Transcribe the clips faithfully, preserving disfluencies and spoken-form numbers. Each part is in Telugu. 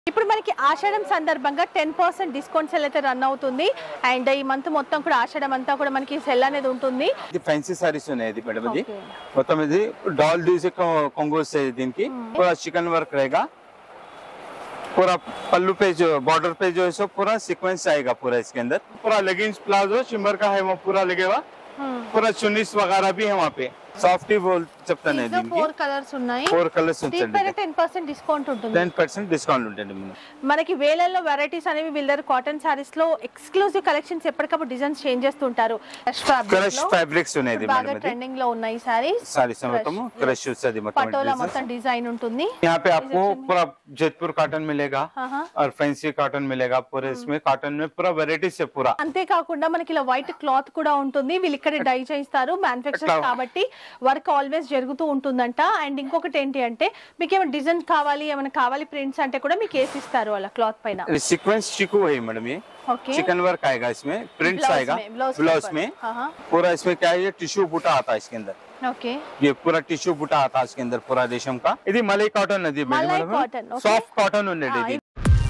ఇప్పుడు మనకి ఆషాఢం సందర్భంగా టెన్ పర్సెంట్ డిస్కౌంట్ సెల్ అయితే రన్ అవుతుంది అండ్ ఈ మంత్ మొత్తం కూడా ఆషాఢం అంతా కూడా మనకి సెల్ అనేది ఉంటుంది. ఇది ఫ్యాన్సీ సారీస్ ఉన్నాయి ఇది మేడం. ఇది మొత్తం ఇది డాల్ డీజే కొంగోస్ है దీనికి पूरा चिकन वर्क रहेगा. पूरा पल्लू पे जो बॉर्डर पे जो है सो पूरा सीक्वेंस आएगा पूरा इसके अंदर. पूरा लेगिंग्स प्लाजो शिमर का है वो पूरा लगेगा. पूरा चुन्नीस वगैरह भी है वहाँ पे. సాఫ్ట్ బోల్ చెప్తాను దీనికి ఫోర్ కలర్స్ ఉన్నాయి. ఫోర్ కలర్స్ ఉంటాయి. టెన్ పర్సెంట్ డిస్కౌంట్ ఉంటుంది. టెన్ పర్సెంట్ డిస్కౌంట్ ఉంటుంది. మనకి వేలల్లో వెరైటీస్ అనేవి వీళ్ళ దగ్గర కాటన్ సారీస్ లో ఎక్స్క్లూజివ్ కలెక్షన్స్ ఎప్పటికప్పుడు డిజైన్స్ చేంజ్ చేస్తుంటారు. క్రష్ ఫ్యాబ్రిక్స్ ఉన్నాయి బాగా ట్రెండింగ్ లో ఉన్నాయి సారీస్. సారీస్ మొత్తం క్రష్ వస్తది మొత్తం. పటోలా మొత్తం డిజైన్ ఉంటుంది. यहाँ पे आपको पूरा जयपुर कॉटन मिलेगा और फैंसी कॉटन मिलेगा. पूरे इसमें कॉटन में पूरा वेराइटीज है पूरा. అంతే కాకుండా మనకి ఇలా వైట్ క్లాత్ కూడా ఉంటుంది. వీళ్ళు ఇక్కడ డై చేస్తారు మ్యానుఫ్యాక్చర్ కాబట్టి వర్క్ ఆల్వేస్ జరుగుతూ ఉంటుందంట. అండ్ ఇంకొకటి ఏంటి అంటే మీకు ఏమైనా డిజైన్ కావాలి ఏమైనా కావాలి ప్రింట్స్ అంటే కూడా మీకు వేసి ఇస్తారు అలా క్లాత్ పైన. सीक्वेंस चिकू है मैडम. ये चिकन वर्क आएगा इसमें. प्रिंट्स आएगा ब्लाउज में. पूरा इसमें क्या है टिश्यू बूटा आता है इसके अंदर. ओके ये पूरा टिश्यू बूटा आता है इसके अंदर पूरा रेशम का. ఇది మలై కాటన్ అది మేడం. సాఫ్ట్ కాటన్ ఉండేది ఇది.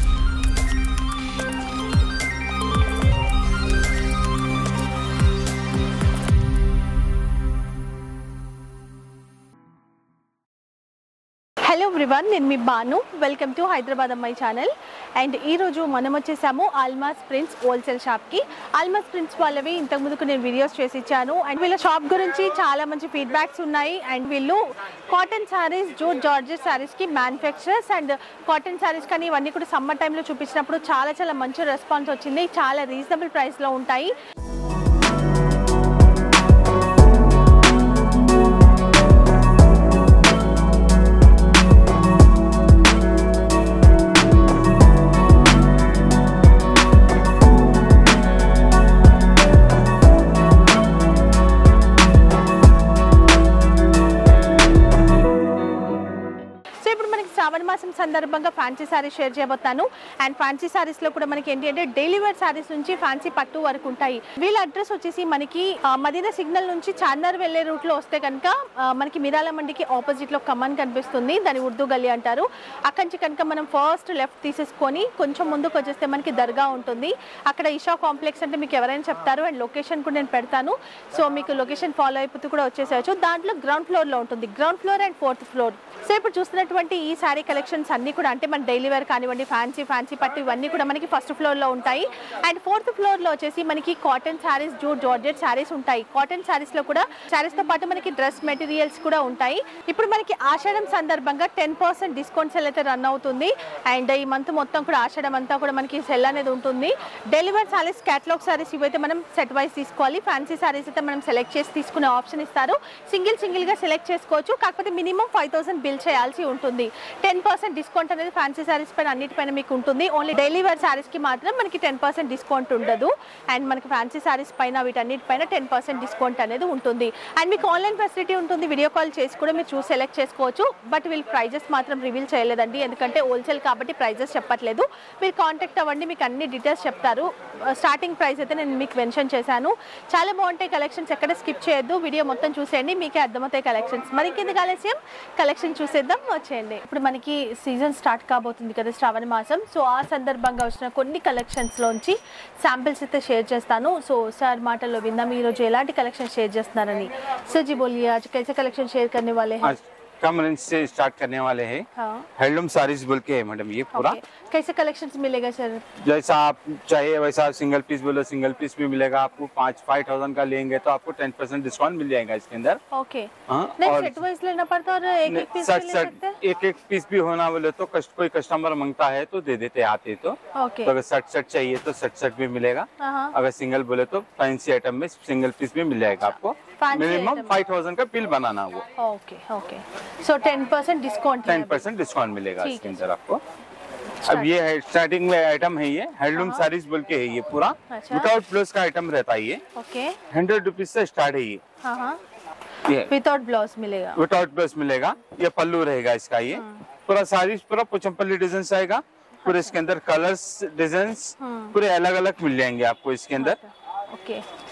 హలో ఎవ్రీవన్, నేను మీ బాను. వెల్కమ్ టు హైదరాబాద్ అమ్మాయి ఛానల్. అండ్ ఈ రోజు మనం వచ్చేసాము ఆల్మాస్ ప్రింట్స్ హోల్సేల్ షాప్కి. ఆల్మాస్ ప్రింట్స్ వాళ్ళవి ఇంతకు ముందుకు నేను వీడియోస్ చేసి ఇచ్చాను. అండ్ వీళ్ళ షాప్ గురించి చాలా మంచి ఫీడ్బ్యాక్స్ ఉన్నాయి. అండ్ వీళ్ళు కాటన్ శారీస్, జూట్ జార్జెట్ శారీస్కి మ్యానుఫ్యాక్చరర్స్. అండ్ కాటన్ శారీస్ కానీ ఇవన్నీ కూడా సమ్మర్ టైంలో చూపించినప్పుడు చాలా చాలా మంచి రెస్పాన్స్ వచ్చింది. చాలా రీజనబుల్ ప్రైస్లో ఉంటాయి. శ్రావణ మాసం సందర్భంగా ఫ్యాన్సీ సారీస్ షేర్ చేయబోతాను. అండ్ ఫ్యాన్సీ సారీస్ లో కూడా మనకి ఏంటి అంటే డైలీ వేర్ సారీస్ నుంచి ఫ్యాన్సీ పట్టు వరకు ఉంటాయి. వీళ్ళ అడ్రస్ వచ్చేసి మనకి మదీనా సిగ్నల్ నుంచి చార్మినార్ వెళ్లే రూట్ లో వస్తే కనుక మనకి మిరాల మండికి ఆపోజిట్ లో కమాన్ కనిపిస్తుంది. దాని ఉర్దూ గల్లీ అంటారు. అక్కడి నుంచి కనుక మనం ఫస్ట్ లెఫ్ట్ తీసేసుకొని కొంచెం ముందుకు వచ్చేస్తే మనకి దర్గా ఉంటుంది. అక్కడ ఇషా కాంప్లెక్స్ అంటే మీకు ఎవరైనా చెప్తారు. అండ్ లొకేషన్ కూడా నేను పెడతాను. సో మీకు లొకేషన్ ఫాలో అయిపోతూ కూడా వచ్చేసేయచ్చు. దాంట్లో గ్రౌండ్ ఫ్లోర్ లో ఉంటుంది. Ground floor and fourth floor. So ఇప్పుడు చూస్తున్నటువంటి ఈ సారీ కలెక్షన్స్ అన్ని కూడా అంటే మన డైలీ వేర్ కానివ్వండి, ఫ్యాన్సీ ఫ్యాన్సీ పట్టు ఇవన్నీ కూడా మనకి ఫస్ట్ ఫ్లోర్ లో ఉంటాయి. అండ్ ఫోర్త్ ఫ్లోర్ లో వచ్చేసి మనకి cotton saris, jute georgette saris ఉంటాయి. కాటన్ శారీస్ లో కూడా శారీస్ తో పాటు మనకి డ్రెస్ మెటీరియల్స్ కూడా ఉంటాయి. ఇప్పుడు మనకి ఆషాఢం సందర్భంగా టెన్ పర్సెంట్ డిస్కౌంట్ సెల్ అయితే రన్ అవుతుంది. అండ్ ఈ మంత్ మొత్తం కూడా ఆషాఢం అంతా కూడా మనకి సెల్ అనేది ఉంటుంది. Daily wear saris, catalogue saris ఇవైతే మనం సెట్ వైజ్ తీసుకోవాలి. ఫ్యాన్సీ శారీస్ అయితే మనం సెలెక్ట్ చేసి తీసుకునే ఆప్షన్ ఇస్తారు. సింగిల్ సింగిల్ గా సెలెక్ట్ చేసుకోవచ్చు. కాకపోతే మినిమం ఫైవ్ థౌసండ్ బిల్ చేయాల్సి ఉంటుంది. టెన్ పర్సెంట్ డిస్కౌంట్ అనేది ఫ్యాన్సీ శారీస్ పైన అన్నిటిపైన మీకు ఉంటుంది. ఓన్లీ డైలీ వేర్ శారీస్ కి మాత్రం మనకి టెన్ పర్సెంట్ డిస్కౌంట్ ఉండదు. అండ్ మనకి ఫ్యాన్సీ శారీస్ పైన వీటన్నిటిపైన టెన్ పర్సెంట్ డిస్కౌంట్ అనేది ఉంటుంది. అండ్ మీకు ఆన్లైన్ ఫెసిలిటీ ఉంటుంది. వీడియో కాల్ చేసి కూడా మీరు చూసి సెలెక్ట్ చేసుకోవచ్చు. బట్ వీళ్ళు ప్రైజెస్ మాత్రం రివీల్ చేయలేదండి. ఎందుకంటే హోల్సేల్ కాబట్టి ప్రైజెస్ చెప్పట్లేదు. మీరు కాంటాక్ట్ అవ్వండి, మీకు అన్ని డీటెయిల్స్ చెప్తారు. స్టార్టింగ్ ప్రైస్ అయితే నేను మీకు మెన్షన్ చేశాను. చాలా బాగుంటాయి కలెక్షన్స్. ఎక్కడ స్కిప్ చేయొద్దు. వీడియో మొత్తం చూసేయండి, మీకే అర్థమవుతాయి కలెక్షన్స్. మరి కింద ఆలస్యం కలెక్షన్ చూసేద్దాం, వచ్చేయండి. ఇప్పుడు మనకి సీజన్ స్టార్ట్ కాబోతుంది కదా, శ్రావణ మాసం. సో ఆ సందర్భంగా వచ్చిన కొన్ని కలెక్షన్స్ లోంచి శాంపిల్స్ అయితే షేర్ చేస్తాను. సో సార్ మాటల్లో విందాం ఈ రోజు ఎలాంటి కలెక్షన్ షేర్ చేస్తున్నారని. सर जी बोलिए, आज कैसे कलेक्शन शेयर करने वाले हैं? कम रेंज से स्टार्ट करने वाले हैं. हैंडलूम साड़ीज बोल के है मैडम ये पूरा. कैसे कलेक्शंस मिलेगा सर? जैसा आप चाहिए वैसा सिंगल पीस बोलो सिंगल पीस भी मिलेगा आपको. पाँच फाइव थाउजेंड का लेंगे तो आपको टेन परसेंट डिस्काउंट मिल जाएगा इसके अंदर. ओके. नहीं सेट वाइज लेना पड़ता और एक एक पीस ले सकते हैं. एक एक पीस भी होना बोले तो कस्ट, कोई कस्टमर मांगता है तो दे देते आते तो. ओके. तो अगर सेट सेट चाहिए तो सेट सेट भी मिलेगा. अगर सिंगल बोले तो फैंसी आइटम में सिंगल पीस भी मिल जाएगा आपको. मिनिमम फाइव थाउजेंड का बिल बनाना वो. Okay okay. So ten percent discount ten percent discount मिलेगा इसके अंदर आपको. अब ये है स्टार्टिंग में आइटम है ये हैंडलूम साड़ीज बोल के है ये पूरा. विदाउट ब्लाउज का आइटम रहता है ये. ओके. हंड्रेड रुपीज से स्टार्ट है ये. ये विदाउट ब्लाउज मिलेगा. विदाउट ब्लाउज मिलेगा. ये पल्लू रहेगा इसका. ये पूरा साड़ीज पूरा पोचमपल्ली डिजाइन आएगा. पूरे इसके अंदर कलर्स डिजाइन पूरे अलग अलग मिल जाएंगे आपको इसके अंदर. ओके.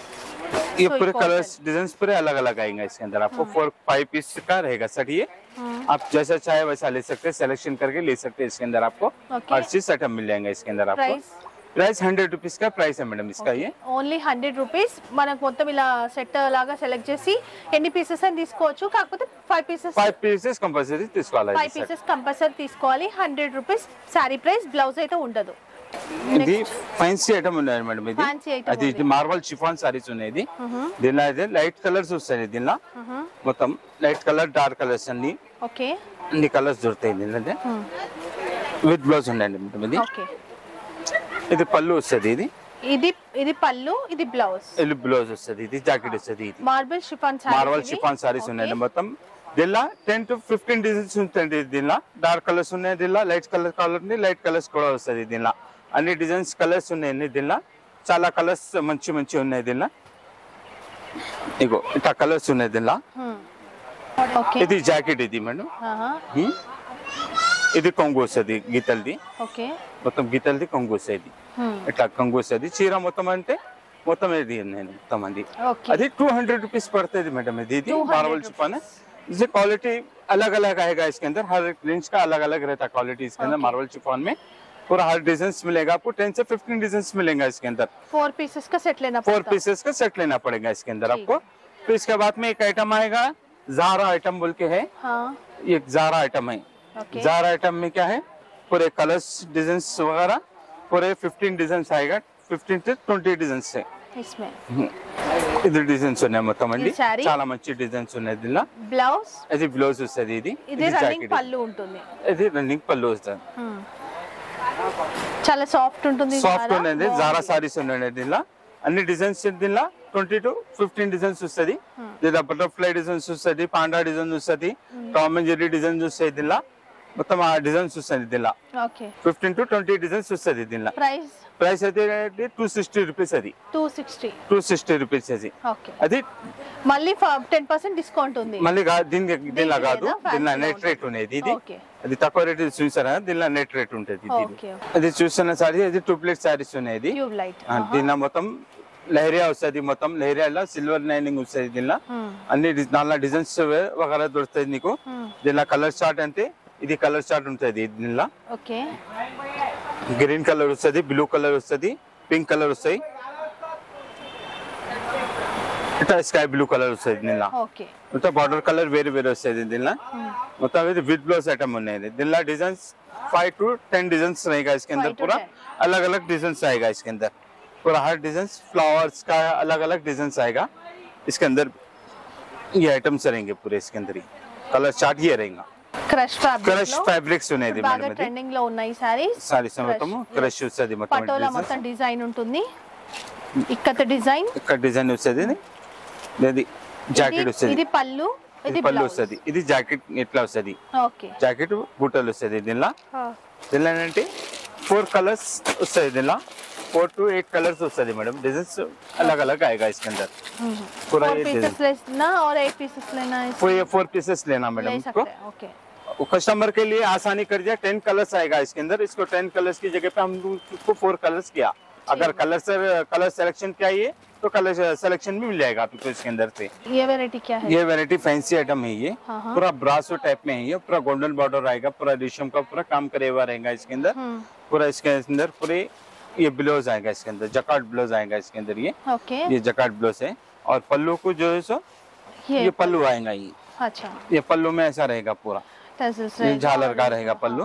ये So, पूरे cotton. कलर्स डिजाइन पूरे अलग अलग आएंगे इसके अंदर आपको फोर फाइव पीस का रहेगा सेट ये आप जैसा चाहे वैसा ले सकते हैं सिलेक्शन करके ले सकते हैं इसके अंदर आपको Okay. हर चीज सेटअप मिल जाएगा इसके अंदर आपको Price? प्राइस हंड्रेड रुपीज का प्राइस है मैडम इसका ये ఓన్లీ హండ్రెడ్ రూపీస్ మనకు మొత్తం ఇలా సెట్ లాగా సెలెక్ట్ చేసి ఎన్ని పీసెస్ అని తీసుకోవచ్చు కాకపోతే five pieces five pieces compulsory తీసుకోవాలి ఫైవ్ పీసెస్ కంపల్సరీ తీసుకోవాలి hundred rupees sari price blouse అయితే ఉండదు ఇది ఫ్యాన్సీ ఐటమ్ ఉన్నాయి మేడం ఇది Fancy item అది ఇది మార్బల్ షిఫాన్ సారీస్ ఉన్నాయి ఇది దీనిలో అయితే లైట్ కలర్స్ వస్తాయి దీనిలో మొత్తం లైట్ కలర్ డార్క్ కలర్స్ అన్ని ఓకే అన్ని కలర్స్ దొరుకుతాయి దీనిలో విత్ బ్లౌజ్ ఉన్నాయండి మేడం ఇది ఓకే ఇది పళ్ళు వస్తుంది ఇది ఇది ఇది పళ్ళు ఇది బ్లౌజ్ ఇది బ్లౌజ్ వస్తుంది ఇది జాకెట్ వస్తుంది ఇది marble chiffon sari marble chiffon saris ఉన్నాయి మొత్తం దీనిలో టెన్ టు ఫిఫ్టీన్ డిజైన్స్ ఉంటాయి దీనిలో డార్క్ కలర్స్ ఉన్నాయి దీనిలో light colour colour light colours కూడా వస్తుంది దీనిలో అన్ని డిజైన్స్ కలర్స్ ఉన్నాయి దీనిలో చాలా కలర్స్ మంచి మంచి ఉన్నాయి దీనిలో ఇగో ఇట్లా కలర్స్ ఉన్నాయి దీనిలో ఓకే ఇది జాకెట్ ఇది మేడం హ్మ్. ఇది కొంగు వస్తుంది గీతలది ఓకే మొత్తం గీతలది కొంగు వస్తుంది ఇట్లా కొంగు వస్తుంది చీర మొత్తం అంటే మొత్తం ఇది నేను మొత్తం అది ఓకే అది टू हंड्रेड रुपीस पड़ता है मैडम ये दीदी two hundred मार्बल शिफॉन है इससे क्वालिटी अलग अलग आएगा इसके अंदर हर एक रेंज का अलग अलग रहता है क्वालिटी इसके अंदर मार्बल शिफॉन में पूरा हर डिजाइन मिलेगा आपको टेन से फिफ्टीन डिजाइन मिलेगा इसके अंदर फोर पीसेस का सेट लेना फोर पड़ेगा पीसेस का सेट लेना पड़ेगा इसके अंदर ठीक। आपको फिर इसके बाद में एक आइटम आएगा जारा आइटम बोल के है हाँ ये जारा आइटम है ओके जारा आइटम में क्या है पूरे कलर्स डिजाइन वगैरह पूरे फिफ्टीन डिजाइन आएगा फिफ्टीन से ट्वेंटी डिजाइन है इसमें ఇది డిజైన్స్ ఉన్నాయి మొత్తం అండి ఈ saree? చాలా మంచి డిజైన్స్ ఉన్నాయి దీనిలో బ్లౌజ్ ఇది బ్లౌజ్ వస్తుంది ఇది ఇది రన్నింగ్ పళ్ళు ఉంటుంది ఇది రన్నింగ్ పళ్ళు వస్తుంది చాలా సాఫ్ట్ ఉంటుంది సాఫ్ట్ ఉన్నది జారా సారీస్ ఉన్నాయి దీనిలో అన్ని డిజైన్స్ దీనిలో ట్వంటీ టు ఫిఫ్టీన్ డిజైన్స్ వస్తుంది లేదా బటర్ఫ్లై డిజైన్స్ వస్తుంది పాండా డిజైన్ వస్తుంది టామ్ అండ్ జెర్రీ డిజైన్స్ వస్తాయి దీనిలో మొత్తం ఆ డిజైన్స్ వస్తుంది దీనిలో okay fifteen to twenty designs వస్తుంది దీనిలో ప్రైస్ ప్రైస్ అయితే టూ సిక్స్టీ రూపీస్ అది two sixty two sixty rupees అది ఓకే అది మళ్ళీ టెన్ పర్సెంట్ డిస్కౌంట్ ఉంది మళ్ళీ కా- దీని దీనిలో కాదు లేదా? Fancy దీనిలో లో నెట్ రేట్ ఉన్నది ఇది ఓకే అది తక్కువ రేట్ చూసారా దీనిలో నెట్ రేట్ ఉంటుంది ఇది ఓకే అది చూస్తున్న సారీ అది టూప్లెట్ సారీస్ ఉన్నాయి ఇది ట్యూబ్ లైట్ ఆ, దీనిలో మొత్తం లహరియా వస్తుంది మొత్తం లహరియాలో సిల్వర్ లైనింగ్ వస్తుంది దీనిలో అన్ని డి- దానిలో డిజైన్స్ వగేరా దొరుకుతుంది నీకు దీనిలో కలర్ చార్ట్ అంటే ఇది కలర్ చార్ట్ ఉంటుంది దీనిలో ఓకే గ్రీన్ కలర్ వస్తుంది బ్లూ కలర్ వస్తుంది పింక్ కలర్ వస్తాయి ఇట్లా స్కై బ్లూ కలర్ వస్తుంది దీనిలో ఓకే మొత్తం బార్డర్ కలర్ వేరే వేరే వస్తుంది దీనిలో మొత్తం ఇది विद ब्लाउज आइटम ఉన్నాయి దీనిలో designs five to ten designs रहेगा इसके अंदर Five to पूरा ten. अलग अलग डिजाइन्स आएगा इसके अंदर पूरा हर डिजाइन्स फ्लावर्स का अलग अलग डिजाइन्स आएगा इसके अंदर ये आइटम्स रहेंगे पूरे इसके अंदर ही कलर चार्ट ये रहेगा క్రష్ ఫ్యాబ్రిక్ క్రష్ ఫ్యాబ్రిక్స్ ఉన్నాయి బాగా మేడం ఇది ట్రెండింగ్ లో ఉన్నాయి సారీస్ సారీస్ మొత్తం క్రష్ వస్తుంది మొత్తం పటోలా మొత్తం డిజైన్ ఉంటుంది ఇక్కత డిజైన్ ఇక్కడ డిజైన్ వస్తుంది ఇది జాకెట్ వస్తుంది ఇది పళ్ళు ఇది ఇది పళ్ళు బ్లౌజ్ వస్తుంది ఇది జాకెట్ ఇట్లా వస్తుంది ఓకే జాకెట్ బూటలు వస్తుంది దీనిలో దీనిలో ఏంటంటే ఫోర్ కలర్స్ వస్తాయి దీనిలో फोर टू एट कलर्स वస్తుంది मैडम डिजाइन्स अलग अलग आएगा इसके अंदर पूरा फोर ये पीसेस लेना और एक पीसेस लेना है पूरे ये फोर पीसेस लेना मैडम ले इसको सकते हैं ओके कस्टमर के लिए आसानी कर दिया टेन कलर्स आएगा इसके अंदर इसको टेन कलर्स की जगह पे हम उसको फोर कलर्स किया अगर कलर से कलर सिलेक्शन चाहिए तो कलर सिलेक्शन भी मिल जाएगा आपको इसके अंदर से ये वैरायटी क्या है ये वैरायटी फैंसी आइटम है ये हाँ, हाँ। पूरा ब्रासो टाइप में है ये पूरा गोल्डन बॉर्डर आएगा पूरा रेशम का पूरा काम करे हुआ रहेगा इसके अंदर पूरा इसके अंदर पूरे ये ब्लाउज आएगा इसके अंदर जकार्ड ब्लाउज आएगा इसके अंदर ये ओके ये जकार्ड ब्लाउज है और पल्लू को जो है सो ये ये पल्लू आएगा ये अच्छा ये पल्लू में ऐसा रहेगा पूरा टसल्स ये झालर का रहेगा पल्लू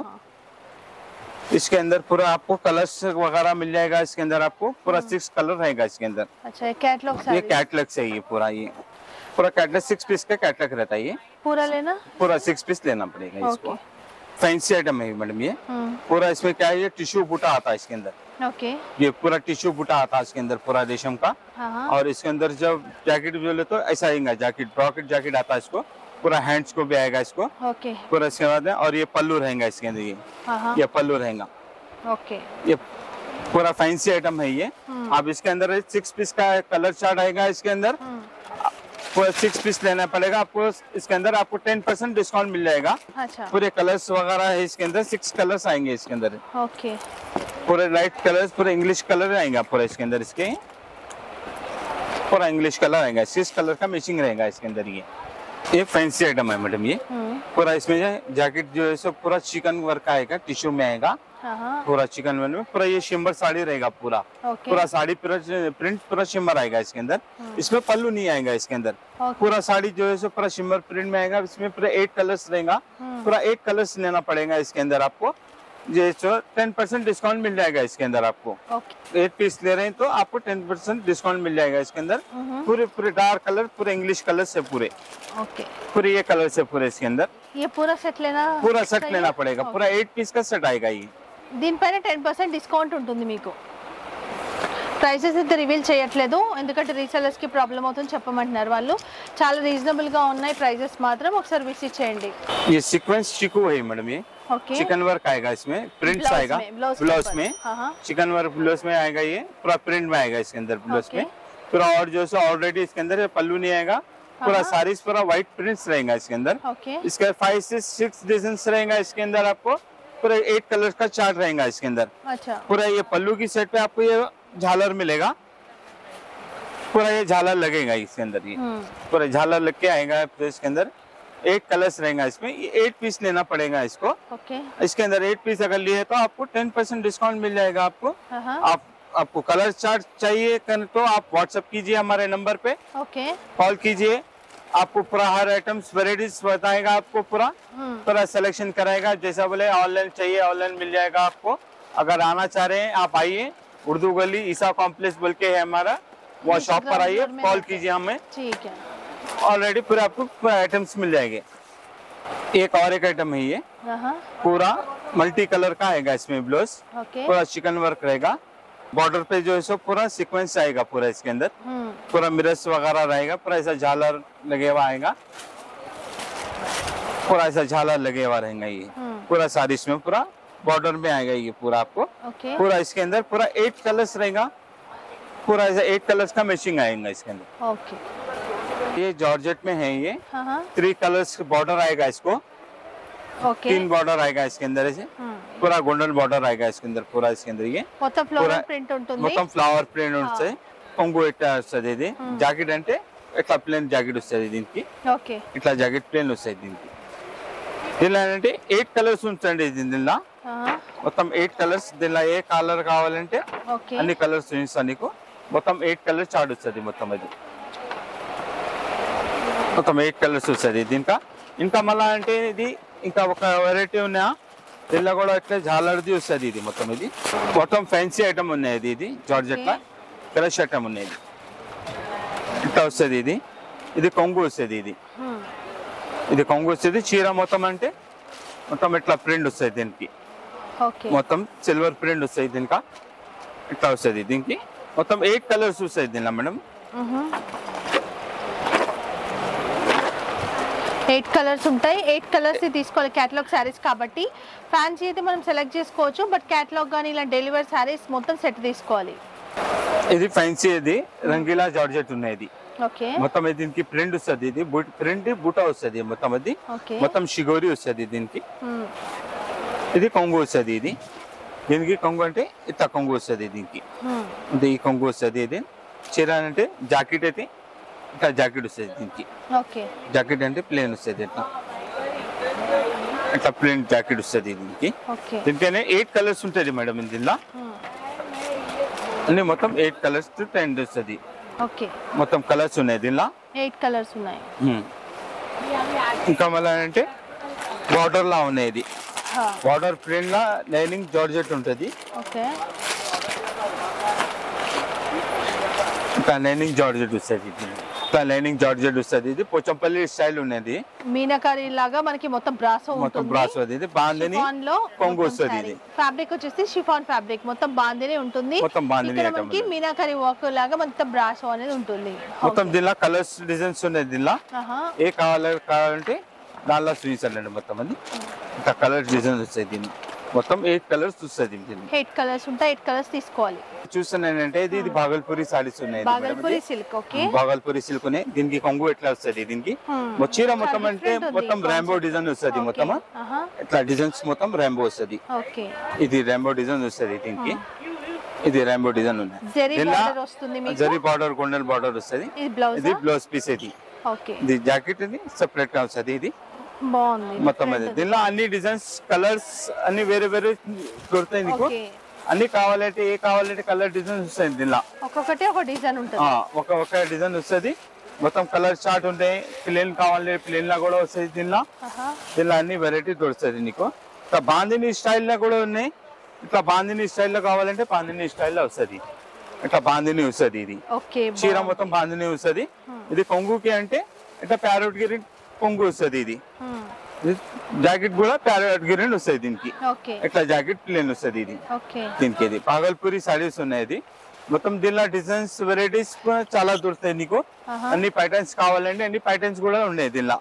इसके अंदर पूरा आपको कलर्स वगैरह मिल जाएगा इसके अंदर आपको पूरा सिक्स कलर रहेगा इसके अंदर अच्छा ये कैटलॉग ये सारी कैटलॉग से ये पूरा ये पूरा कैटलॉग सिक्स पीस का कैटलॉग रहता है ये पूरा लेना पूरा सिक्स पीस लेना पड़ेगा इसको ओके फैंसी आइटम है मैडम ये हम्म पूरा इसमें क्या है ये टिश्यू बूटा आता है इसके अंदर ओके ये पूरा टिश्यू बूटा आता है इसके अंदर पूरा रेशम का हाँ हाँ और इसके अंदर जब जैकेट जो ले तो ऐसा आएगा जैकेट ब्रॉकेट जैकेट आता है इसको पूरा हैंड्स को भी आएगा इसको ओके पूरा इसके बाद है और ये पल्लू रहेगा इसके अंदर ये हाँ हाँ ये पल्लू रहेगा ओके ये पूरा फैंसी आइटम है ये अब इसके अंदर सिक्स पीस का कलर चार्ट आएगा इसके अंदर पूरा सिक्स पीस लेना पड़ेगा आपको इसके अंदर आपको टेन परसेंट डिस्काउंट मिल जाएगा अच्छा पूरे कलर्स वगैरह है इसके अंदर सिक्स कलर्स आएंगे इसके अंदर ओके पूरे लाइट कलर्स पूरे इंग्लिश कलर आएंगे पूरा इसके अंदर इसके पूरा इंग्लिश कलर आएगा, सिक्स कलर का मैचिंग रहेगा इसके अंदर। ये ये फैंसी आइटम है मैडम। ये पूरा इसमें जैकेट जो है सब पूरा चिकन वर्क आएगा, टिश्यू में आएगा, पूरा चिकन वर्क में। पूरा ये शिम्बर साड़ी रहेगा, पूरा पूरा साड़ी प्रिंट पूरा शिम्बर आएगा इसके अंदर। इसमें पल्लू नहीं आएगा इसके अंदर, पूरा साड़ी जो है सो पूरा शिम्बर प्रिंट में आएगा। इसमें पूरा एट कलर्स रहेगा, पूरा एट कलर्स लेना पड़ेगा इसके अंदर आपको। ये टेन परसेंट डिस्काउंट मिल जाएगा इसके अंदर आपको। एट पीस ले रहे हैं तो आपको टेन परसेंट डिस्काउंट मिल जाएगा इसके अंदर। पूरे पूरे डार्क कलर, पूरे इंग्लिश कलर से पूरे ओके पूरे ये कलर से पूरे इसके अंदर ये पूरा सेट लेना पूरा सेट लेना पड़ेगा। पूरा एट पीस का सेट आएगा ये। దీనిపైన టెన్ పర్సెంట్ డిస్కౌంట్ ఉంటుంది మీకు. ప్రైసెస్ అయితే రివీల్ చేయట్లేదు ఎందుకంటే రీసెలర్స్ కి ప్రాబ్లం అవుతుంది చెప్పమంటున్నారు వాళ్ళు. చాలా రీజనబుల్ గా ఉన్నాయి ప్రైసెస్ మాత్రం. ఒకసారి విజిట్ చేయండి. ये सीक्वेंस चिकू है मैडम। ये ओके चिकन वर्क आएगा इसमें, प्रिंट्स आएगा ब्लाउज में, चिकन वर्क ब्लाउज में आएगा। ये पूरा प्रिंट में आएगा इसके अंदर ब्लाउज में पूरा। और जो है ऑलरेडी इसके अंदर पल्लू नहीं आएगा, पूरा सारीज पूरा व्हाइट प्रिंट्स रहेगा इसके अंदर। इसका फाइव से सिक्स डिजाइन रहेगा इसके अंदर आपको। पूरा एट कलर का चार्ट रहेगा इसके अंदर। अच्छा पूरा ये पल्लू की सेट पे आपको ये झालर मिलेगा, पूरा ये झालर लगेगा इसके अंदर। ये पूरा झालर लग के आएगा इसके अंदर। एट कलर्स रहेगा इसमें। ये एट पीस लेना पड़ेगा इसको। ओके इसके अंदर एट पीस अगर लिए तो आपको टेन परसेंट डिस्काउंट मिल जाएगा आपको। आप आपको कलर चार्ट चाहिए तो आप व्हाट्सएप कीजिए हमारे नंबर पे, ओके कॉल कीजिए। आपको पूरा हर आइटम्स वेराइटीज बताएगा आपको, पूरा पूरा सिलेक्शन कराएगा। जैसा बोले ऑनलाइन चाहिए ऑनलाइन मिल जाएगा आपको। अगर आना चाह रहे हैं आप आइए, उर्दू गली ईसा कॉम्प्लेक्स बोल के है हमारा, वो शॉप पर आइए, कॉल कीजिए हमें। ठीक है ऑलरेडी पूरे आपको आइटम्स मिल जाएंगे। एक और एक आइटम है ये, पूरा मल्टी कलर का आएगा इसमें ब्लाउज। ओके पूरा चिकन वर्क रहेगा, बॉर्डर पे जो है सो पूरा सीक्वेंस आएगा पूरा इसके अंदर। पूरा मिरर्स वगैरह रहेगा, पूरा ऐसा झालर लगे हुआ आएगा, पूरा ऐसा झालर लगे हुआ रहेगा। ये पूरा सारी इसमें पूरा बॉर्डर में आएगा ये पूरा आपको। ओके पूरा इसके अंदर पूरा एट कलर्स रहेगा, पूरा ऐसा एट कलर्स का मैचिंग आएगा इसके अंदर। ओके ये जॉर्जेट में है ये। हाँ हाँ थ्री कलर्स बॉर्डर आएगा इसको, ओके तीन बॉर्डर आएगा इसके अंदर ऐसे। पूरा गोल्डन बॉर्डर आएगा इसके अंदर पूरा इसके अंदर। ये మొత్తం ఫ్లోరల్ ప్రింట్ ఉంటుంది. మొత్తం ఫ్లవర్ ప్రింట్ వస్తాయి. కొంగు ఇట్లా వస్తుంది. ఇది జాకెట్ అంటే ఇట్లా ప్లేన్ జాకెట్ వస్తుంది దీనికి. ఓకే ఇట్లా జాకెట్ ప్లేన్ వస్తాయి దీనికి. దీనిలో అంటే ఎయిట్ కలర్స్ ఉంచండి దీనిలో. మొత్తం ఎయిట్ కలర్స్. దీనిలో ఏ కలర్ కావాలంటే అన్ని కలర్స్ చూపిస్తాను నీకు. మొత్తం ఎయిట్ కలర్స్ చార్ట్ వస్తుంది మొత్తం. అది మొత్తం ఎయిట్ కలర్స్ వస్తుంది దీనికా. ఇంకా మళ్ళా అంటే ఇది ఇంకా ఒక వెరైటీ ఉన్నాయా దీనిలో కూడా ఇట్లా జాలర్ది వస్తుంది. ఇది మొత్తం ఇది మొత్తం ఫ్యాన్సీ ఐటమ్ ఉన్నాయి. ఇది ఇది జార్జెట్ లా క్రష్ ఐటమ్ ఉన్నాయి. ఇది ఇట్లా వస్తుంది. ఇది ఇది కొంగు వస్తుంది. ఇది ఇది కొంగు వస్తుంది. చీర మొత్తం అంటే మొత్తం ఇట్లా ప్రింట్ వస్తుంది దీనికి. మొత్తం సిల్వర్ ప్రింట్ వస్తుంది దీనికా. ఇట్లా వస్తుంది దీనికి. మొత్తం ఎయిట్ కలర్స్ వస్తాయి దీనిలో మేడం. ఎయిట్ కలర్స్ ఉంటాయి. ఎయిట్ కలర్స్ తీసుకోవాలి క్యాటలాగ్ శారీస్ కాబట్టి. ఫ్యాన్సీ అయితే మనం సెలెక్ట్ చేసుకోవచ్చు, బట్ క్యాటలాగ్ కానీ ఇలా డెలివరీ శారీస్ మొత్తం సెట్ తీసుకోవాలి. ఇది ఫ్యాన్సీ. ఇది రంగీలా జార్జెట్ ఉన్నాయి. ఓకే మొత్తం దీనికి ప్రింట్ వస్తుంది. ఇది ప్రింట్ బూటా వస్తుంది మొత్తం. అది మొత్తం షిగోరి వస్తుంది దీనికి. ఇది కొంగు వస్తుంది. ఇది దీనికి కొంగు అంటే ఇట్లా కొంగు వస్తుంది దీనికి. ఇది ఈ కొంగు వస్తుంది. ఇది చీర అంటే జాకెట్ అయితే ఇట్లా జాకెట్ వస్తుంది దీనికి. ఓకే జాకెట్ అంటే ప్లేన్ వస్తుంది. ఇట్లా ఇట్లా ప్లేన్ జాకెట్ వస్తుంది దీనికి. ఓకే దీనికైనా ఎయిట్ కలర్స్ ఉంటుంది మేడం దీనిలో. అన్ని మొత్తం ఎయిట్ కలర్స్ టెన్ వస్తుంది. ఓకే మొత్తం కలర్స్ ఉన్నాయి దీనిలో. ఎయిట్ కలర్స్ ఉన్నాయి. ఇంకా మళ్ళీ అంటే బార్డర్ లా ఉన్నాయి. ఇది బార్డర్ ప్రింట్ లా లైనింగ్ జార్జెట్ ఉంటుంది. ఓకే ఇంకా లైనింగ్ జార్జెట్ వస్తుంది. ఇంకా లైనింగ్ జార్జెట్ వస్తుంది. ఇది పోచంపల్లి స్టైల్ ఉన్నది. మీనాకారి లాగా మనకి మొత్తం బ్రాసో ఉంటుంది. మొత్తం బ్రాసో అది. ఇది బాందిని కొంగు వస్తుంది. ఇది ఫ్యాబ్రిక్ వచ్చేసి షిఫాన్ ఫ్యాబ్రిక్. మొత్తం బాందిని ఉంటుంది. మొత్తం బాందిని ఇక్కడ మనకి మీనాకారి వర్క్ లాగా మొత్తం బ్రాసో అనేది ఉంటుంది. మొత్తం దీనిలో కలర్స్ డిజైన్స్ ఉన్నాయి. దీనిలో ఏ కావాలి కావాలంటే దానిలో చూపించాలండి. మొత్తం అది ఇంకా కలర్ డిజైన్స్ వస్తాయి. దీన్ని మొత్తం ఎయిట్ కలర్స్ వస్తుంది. ఎయిట్ కలర్స్ ఉంటాయి. ఎయిట్ కలర్స్ తీసుకోవాలి. చూస్తున్నానంటే ఇది ఇది భాగల్పూరి సారీస్ ఉన్నాయి. Bhagalpuri silk. Okay Bhagalpuri silk ఉన్నాయి. దీనికి కొంగు ఎట్లా వస్తుంది. దీనికి చీర మొత్తం అంటే మొత్తం రాంబో డిజైన్ వస్తుంది. మొత్తం ఇట్లా డిజైన్స్ మొత్తం రాంబో వస్తుంది. ఓకే ఇది రాంబో డిజైన్ వస్తుంది దీనికి. ఇది రెయిన్బో డిజైన్ ఉన్నాయి. జరీ దీనిలో బార్డర్ వస్తుంది మీకు. జరీ బార్డర్ గోల్డెన్ బార్డర్ వస్తది. ఇది బ్లౌజ్. ఇది బ్లౌజ్ పీస్ ఇది. ఓకే. ఇది జాకెట్ ఇది సెపరేట్ గా వస్తది. ఇది బాగుంది మొత్తం ఇది. దీనిలో అన్ని డిజైన్స్ కలర్స్ అన్ని వేరే వేరే దొరుకుతాయి నీకు. అన్ని కావాలంటే ఏ కావాలంటే కలర్ డిజైన్స్ వస్తాయి దీనిలో. ఒక్కొక్కటి ఒక డిజైన్ ఉంటుంది. ఒక ఒక డిజైన్ వస్తది. మొత్తం కలర్ చార్ట్ ఉంటాయి. ప్లేన్ కావాలంటే ప్లేన్ లా కూడా వస్తాయి దీనిలో. దీనిలో అన్ని వెరైటీ దొరుకుతుంది నీకు. ఇట్లా బాందిని స్టైల్ లో కూడా ఉన్నాయి. ఇట్లా బాందిని స్టైల్ లో కావాలంటే బాందిని స్టైల్ లో వస్తది. ఇట్లా బాందిని వస్తది. ఇది చీర మొత్తం బాందిని వస్తది. ఇది కొంగుకి అంటే ఇట్లా ప్యారెట్ గిరి కొంగు వస్తది. ఇది జాకెట్ కూడా ప్యారెట్ గిరి వస్తుంది దీనికి. ఇట్లా జాకెట్ ప్లేన్ వస్తది. ఇది దీనికి ఇది పాగల్పూరి సారీస్ ఉన్నాయి. ఇది మొత్తం దీనిలో డిజైన్స్ వెరైటీస్ చాలా దొరుకుతాయి నీకు. అన్ని ప్యాటర్న్స్ కావాలంటే అన్ని ప్యాటర్న్స్ కూడా ఉన్నాయి దీనిలో.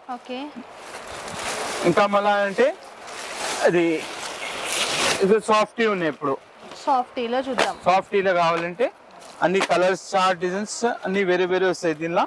ఇంకా మళ్ళా అంటే అది ఇది సాఫ్టీ ఉన్నాయి. ఇప్పుడు సాఫ్టీలో చూద్దాం. సాఫ్టీలో కావాలంటే అన్ని కలర్స్ చార్ట్ డిజైన్స్ అన్ని వేరే వేరే వస్తాయి దీనిలో.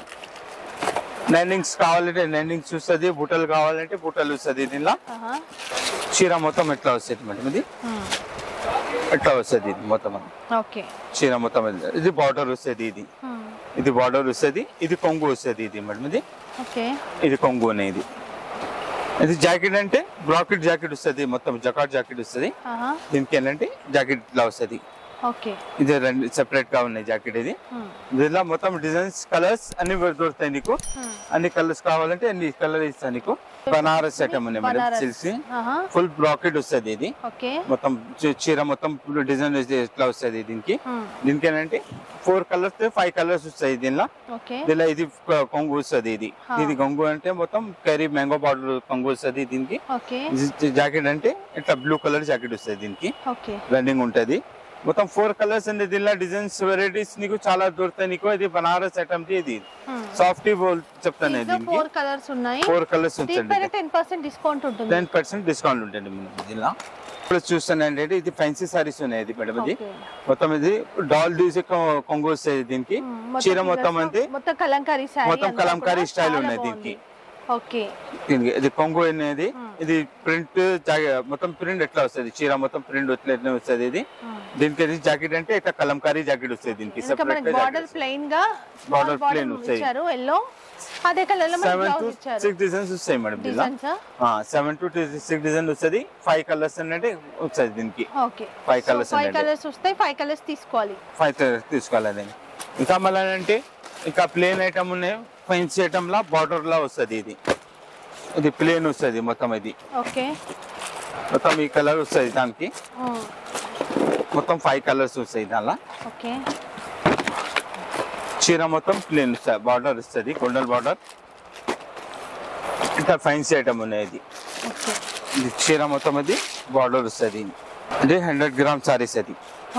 లైనింగ్స్ కావాలంటే లైనింగ్స్ వస్తుంది. బుట్టలు కావాలంటే బుట్టలు వస్తుంది దీనిలో. చీర మొత్తం ఎట్లా వస్తుంది మేడం ఇది ఎట్లా వస్తుంది. ఇది మొత్తం చీర మొత్తం ఇది బార్డర్ వస్తుంది. ఇది ఇది బార్డర్ వస్తుంది. ఇది కొంగు వస్తుంది. ఇది మేడం ఇది ఇది కొంగు అనేది. ఇది జాకెట్ అంటే బ్రాకెట్ జాకెట్ వస్తుంది. మొత్తం జకాట్ జాకెట్ వస్తుంది. దీనికి ఏంటంటే జాకెట్ ఇట్లా వస్తుంది. ఇది రెండు సెపరేట్ గా ఉన్నాయి జాకెట్. ఇది దీనిలో మొత్తం డిజైన్స్ కలర్స్ అన్ని దొరుకుతాయి నీకు. అన్ని కలర్స్ కావాలంటే అన్ని కలర్ ఇస్తాను నీకు. బనారస్ ఐటమ్ ఉన్నాయి మేడం. సిల్క్ ఫుల్ బ్రాకెట్ వస్తుంది. ఇది మొత్తం చీర మొత్తం డిజైన్ ఎట్లా వస్తుంది దీనికి. దీనికి ఏంటంటే ఫోర్ కలర్స్ ఫైవ్ కలర్స్ వస్తాయి దీనిలో. దీనిలో ఇది కొంగు వస్తుంది. ఇది ఇది కొంగు అంటే మొత్తం కర్రీ మ్యాంగో పౌడర్ కొంగు వస్తుంది దీనికి. జాకెట్ అంటే ఇట్లా బ్లూ కలర్ జాకెట్ వస్తుంది దీనికి. రన్నింగ్ ఉంటది. మొత్తం ఫోర్ కలర్స్ అండి దీనిలో. డిజైన్స్ వెరైటీస్ నీకు చాలా దొరుకుతాయి నీకు. ఇది బనారస్ ఐటమ్. ఇది సాఫ్ట్ చెప్తాను. ఫోర్ కలర్స్ ఉన్నాయి. ఫోర్ కలర్స్ ఉంటాయి. టెన్ పర్సెంట్ డిస్కౌంట్ ఉంటుంది. టెన్ పర్సెంట్ డిస్కౌంట్ ఉంటుంది దీనిలో. ఇప్పుడు చూస్తాను ఏంటంటే ఇది ఫ్యాన్సీ సారీస్ ఉన్నాయి. ఇది మేడం ఇది మొత్తం ఇది డాల్ తీసి కొంగు వస్తాయి దీనికి. చీర మొత్తం అంతే మొత్తం కలంకారీ మొత్తం కలంకారీ స్టైల్ ఉన్నాయి దీనికి. ఇది కొంగు అనేది. ఇది ప్రింట్ మొత్తం ప్రింట్ ఎట్లా వస్తుంది. చీర మొత్తం ప్రింట్ ఎట్లా వస్తుంది. ఇది దీనికి జాకెట్ అంటే ఇట్లా కలంకారీ జాకెట్ వస్తుంది దీనికి. బార్డర్ ప్లెయిన్ గా బార్డర్ ప్లెయిన్ వస్తాయి. ఎల్లో అదే కలర్ లో సెవెన్ టు సిక్స్ డిజైన్స్ వస్తాయి మేడం దీనిలో. సెవెన్ టు సిక్స్ డిజైన్ వస్తుంది. ఫైవ్ కలర్స్ అంటే వస్తుంది దీనికి. ఫైవ్ కలర్స్ ఫైవ్ కలర్స్ వస్తాయి. ఫైవ్ కలర్స్ తీసుకోవాలి. ఫైవ్ కలర్స్ తీసుకోవాలి. ఇంకా మళ్ళీ అంటే ఇంకా ప్లేన్ ఐటమ్ ఉన్నాయి. ఫెన్సీ ఐటమ్ లా బార్డర్ లా వస్తుంది. ఇది ఇది ప్లేన్ వస్తుంది మొత్తం. ఇది మొత్తం ఈ కలర్ వస్తుంది దానికి. మొత్తం ఫైవ్ కలర్స్ వస్తాయి దానిలో. చీర మొత్తం ప్లేన్ వస్తుంది. బార్డర్ వస్తుంది గోల్డెన్ బార్డర్. ఇంకా ఫెన్సీ ఐటమ్ ఉన్నాయి. ఇది ఇది చీర మొత్తం అది బార్డర్ వస్తుంది. ఇది హండ్రెడ్ గ్రామ్ సారీస్. అది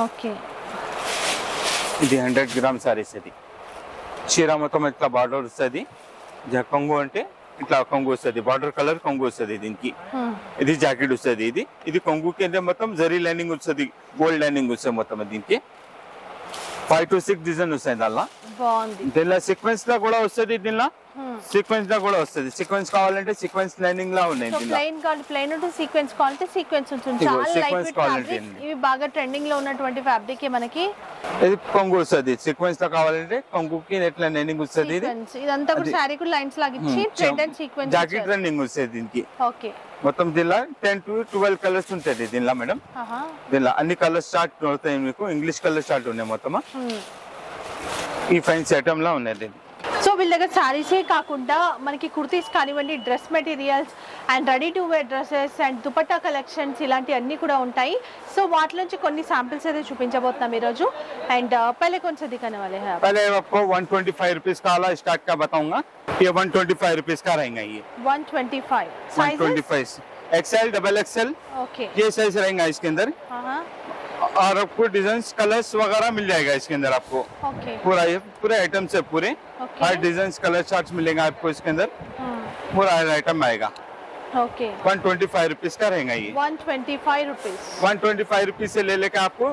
ఇది హండ్రెడ్ గ్రామ్ సారీస్. అది చీర మొత్తం ఇట్లా బార్డర్ వస్తుంది. కొంగు అంటే ఇట్లా కొంగు వస్తుంది. బార్డర్ కలర్ కొంగు వస్తుంది దీనికి. ఇది జాకెట్ వస్తుంది. ఇది ఇది కొంగుకి అంటే మొత్తం జరీ లైనింగ్ వస్తుంది. గోల్డ్ లైనింగ్ వస్తుంది మొత్తం దీనికి. ఫైవ్ టు సిక్స్ డిజైన్ వస్తాయి దానిలో. దీనిలో సీక్వెన్స్ లా కూడా వస్తుంది. దీనిలో సీక్వెన్స్ లా కూడా వస్తుంది. సీక్వెన్స్ కావాలంటే సీక్వెన్స్ లైనింగ్ లా ఉన్నాయి. ప్లెయిన్ కావాలి ప్లెయిన్ ఉంటే సీక్వెన్స్ కావాలంటే సీక్వెన్స్ ఉంటుంది. చాలా లైట్ వెయిట్ ఫ్యాబ్రిక్. ఇవి బాగా ట్రెండింగ్ లో ఉన్నటువంటి ఫ్యాబ్రిక్ మనకి. ఇది కొంగు వస్తుంది. సీక్వెన్స్ లా కావాలంటే కొంగుకి ఎట్లా లైనింగ్ వస్తుంది. ఇదంతా కూడా సారీ కూడా లైన్స్ లాగా ఇచ్చి thread and sequence jacket running వస్తుంది దీనికి. ఓకే మొత్తం దీనిలో టెన్ టు ట్వెల్వ్ కలర్స్ ఉంటాయి దీనిలో మేడం. దీనిలో అన్ని కలర్స్ స్టార్ట్ అవుతాయి మీకు. ఇంగ్లీష్ కలర్ స్టార్ట్ ఉన్నాయి మొత్తం. ఈ ఫైన్స్ ఐటమ్ లా ఉన్నాయి. సో వీళ్ళ దగ్గర సారీసే కాకుండా మనకి కుర్తీస్ కానివ్వండి, dress materials and ready to wear dresses and dupatta collections ఇలాంటి అన్ని కూడా ఉంటాయి. సో వాటి నుంచి కొన్ని శాంపిల్స్ అయితే చూపించబోతున్నాం ఈరోజు. అండ్ पहले कौन सा दिखाने वाले हैं आप? पहले आपको वन ट्वेंटी फाइव रुपीस का वाला स्टार्ट का बताऊंगा. ये वन ट्वेंटी फाइव रुपीस का रहेगा. ये one twenty five one twenty five XL double XL okay ये साइज रहेगा इसके अंदर. और आपको डिजाइन कलर्स वगैरह मिल जाएगा इसके अंदर आपको. ओके पूरा ये पूरे आइटम से पूरे हर डिजाइन कलर चार्ट्स मिलेगा आपको इसके अंदर. पूरा आइटम आएगा. Okay one twenty five rupees का रहेगा. ये one twenty five rupees one twenty five rupees से ले लेकर आपको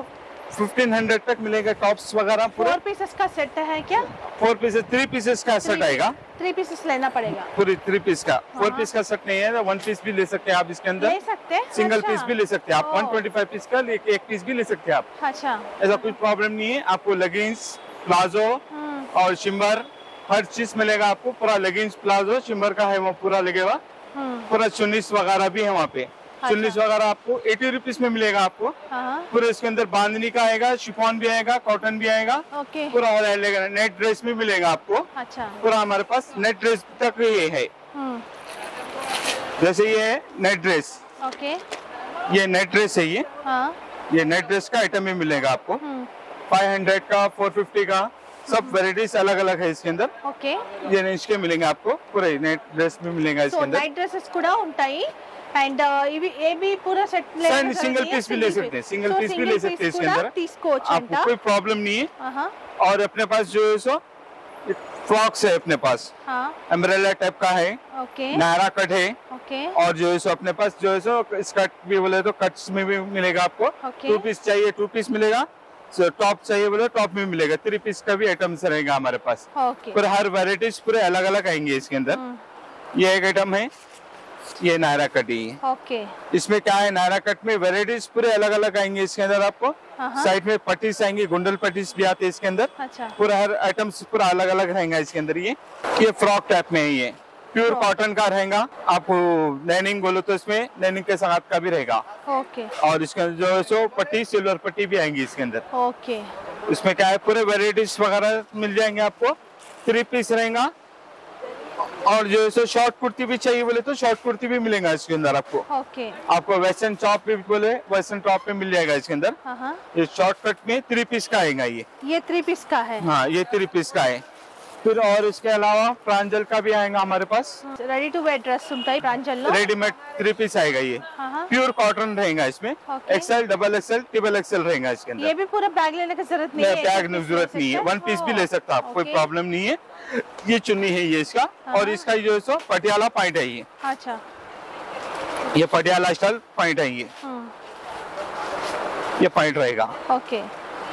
फिफ्टीन हंड्रेड तक मिलेगा टॉप्स वगैरह पूरे। फोर पीसेस का सेट है क्या? फोर पीसेस थ्री पीसेस का सेट आएगा। थ्री पीसेस लेना पड़ेगा पूरी थ्री पीस का। फोर पीस का सेट नहीं है, वन पीस भी ले सकते हैं आप इसके अंदर। ले सकते हैं? सिंगल अच्छा। पीस भी ले सकते हैं आप। वन ट्वेंटी फाइव पीस का ले- एक पीस भी ले सकते हैं आप। अच्छा। ऐसा कुछ प्रॉब्लम नहीं है। आपको लेगिंग्स, प्लाजो और शिमर हर चीज मिलेगा आपको। पूरा लेगिंग्स, प्लाजो, शिमर का है वो पूरा लगेगा। पूरा चुन्नीस वगैरह भी है वहाँ पे। चुन्नीस वगैरह आपको एटी रुपीज में मिलेगा आपको। पूरे इसके अंदर बांधनी का आएगा, शिफॉन भी आएगा, कॉटन भी आएगा। ओके। पूरा और नेट ड्रेस भी मिलेगा आपको। अच्छा। पूरा हमारे पास नेट ड्रेस तक ये है। जैसे ये है नेट ड्रेस। ओके। ये नेट ड्रेस है ये। हाँ। ये नेट ड्रेस का आइटम भी मिलेगा आपको। फाइव हंड्रेड का, फोर फिफ्टी का, सब वेराइटीज अलग अलग है इसके अंदर। ओके। ये रेंज के मिलेंगे आपको। पूरे नेट ड्रेस भी मिलेगा इसके సో अंदर। నైట్ డ్రెస్సెస్ కూడా ఉంటాయి అండ్ ఇవి ఏబి పూरा సెట్ सर सिंगल पीस भी ले सकते हैं, सिंगल पीस भी ले सकते हैं इसके अंदर। తీసుకోవచ్చు అంట। आपको कोई प्रॉब्लम नहीं है। ఆహా। और अपने पास जो है सो फ्रॉक्स है अपने पास, हाँ। अम्ब्रेला टाइप का है, ओके। नायरा कट है। ओके। और जो है सो अपने पास जो है सो स्कर्ट भी बोले तो कट्स में भी मिलेगा आपको। ओके। टू पीस चाहिए टू पीस मिलेगा, टॉप चाहिए बोले टॉप में मिलेगा। थ्री पीस का भी आइटम्स रहेगा हमारे पास। ओके। पूरे हर वेराइटीज पूरे अलग अलग आएंगे इसके अंदर। ये एक आइटम है, ये नायरा कट ही है। ओके। इसमें क्या है, नायरा कट में वेराइटीज पूरे अलग अलग आएंगे इसके अंदर आपको। साइड में पट्टीस आएंगी, गुंडल पट्टीस भी आते हैं इसके अंदर। अच्छा। पूरा हर आइटम्स पूरा अलग अलग रहेगा इसके अंदर। ये ये फ्रॉक टाइप में है, ये प्योर कॉटन का रहेगा। आपको लाइनिंग बोलो तो इसमें लाइनिंग के साथ का भी रहेगा। ओके। और इसके अंदर जो है सो पट्टी, सिल्वर पट्टी भी आएंगी इसके अंदर। ओके। इसमें क्या है, पूरे वेराइटीज वगैरह मिल जाएंगे आपको। थ्री पीस रहेगा। और जो है सो शॉर्ट कुर्ती भी चाहिए बोले तो शॉर्ट कुर्ती भी मिलेगा इसके अंदर आपको। ओके। आपको वेस्टर्न टॉप भी बोले वेस्टर्न टॉप में मिल जाएगा इसके अंदर। हाँ। ये शॉर्ट कट में थ्री पीस का आएगा ये। ये थ्री पीस का है। हाँ, ये थ्री पीस का है। फिर और इसके अलावा प्रांजल का भी आएगा हमारे पास। రెడీ టు వేర్ డ్రెస్ ఉంటాయి ప్రాంజల్లో। रेडीमेड थ्री पीस आएगा ये। हाँ। प्योर कॉटन रहेगा इसमें। Okay. XL, double XL, triple XL रहेगा इसके अंदर। ये भी पूरा बैग लेने की जरूरत नहीं है। बैग की जरूरत नहीं है, वन पीस भी ले सकता आप, कोई प्रॉब्लम नहीं है। ये चुन्नी है ये इसका। और इसका जो है सो पटियाला पॉइंट है ये। अच्छा। ये पटियाला स्टाइल पॉइंट है ये। ये पॉइंट रहेगा। ओके।